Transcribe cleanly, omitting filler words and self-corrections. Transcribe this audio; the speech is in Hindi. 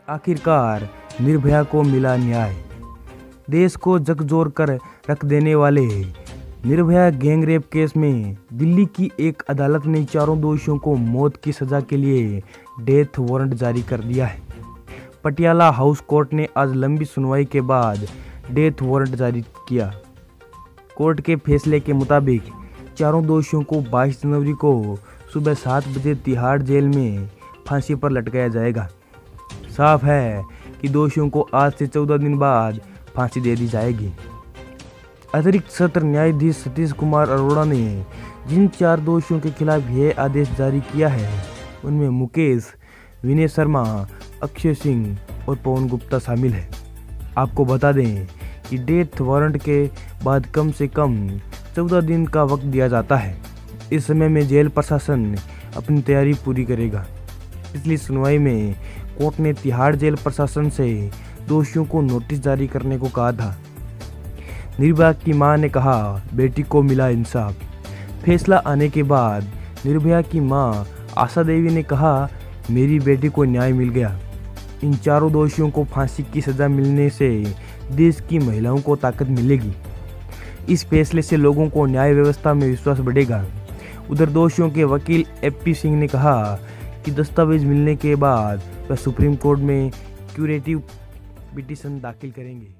आखिरकार निर्भया को मिला न्याय। देश को झकझोर कर रख देने वाले निर्भया गैंगरेप केस में दिल्ली की एक अदालत ने चारों दोषियों को मौत की सजा के लिए डेथ वारंट जारी कर दिया है। पटियाला हाउस कोर्ट ने आज लंबी सुनवाई के बाद डेथ वारंट जारी किया। कोर्ट के फैसले के मुताबिक चारों दोषियों को 22 जनवरी को सुबह 7 बजे तिहाड़ जेल में फांसी पर लटकाया जाएगा। साफ है कि दोषियों को आज से 14 दिन बाद फांसी दे दी जाएगी। अतिरिक्त सत्र न्यायाधीश सतीश कुमार अरोड़ा ने जिन 4 दोषियों के खिलाफ यह आदेश जारी किया है उनमें मुकेश, विनय शर्मा, अक्षय सिंह और पवन गुप्ता शामिल है। आपको बता दें कि डेथ वारंट के बाद कम से कम 14 दिन का वक्त दिया जाता है। इस समय में जेल प्रशासन अपनी तैयारी पूरी करेगा। पिछली सुनवाई में कोर्ट ने तिहाड़ जेल प्रशासन से दोषियों को नोटिस जारी करने को कहा था। निर्भया की मां ने कहा, बेटी को मिला इंसाफ। फैसला आने के बाद निर्भया की मां आशा देवी ने कहा, मेरी बेटी को न्याय मिल गया। इन चारों दोषियों को फांसी की सजा मिलने से देश की महिलाओं को ताकत मिलेगी। इस फैसले से लोगों को न्याय व्यवस्था में विश्वास बढ़ेगा। उधर दोषियों के वकील एपी सिंह ने कहा कि दस्तावेज मिलने के बाद वह सुप्रीम कोर्ट में क्यूरेटिव पिटीशन दाखिल करेंगे।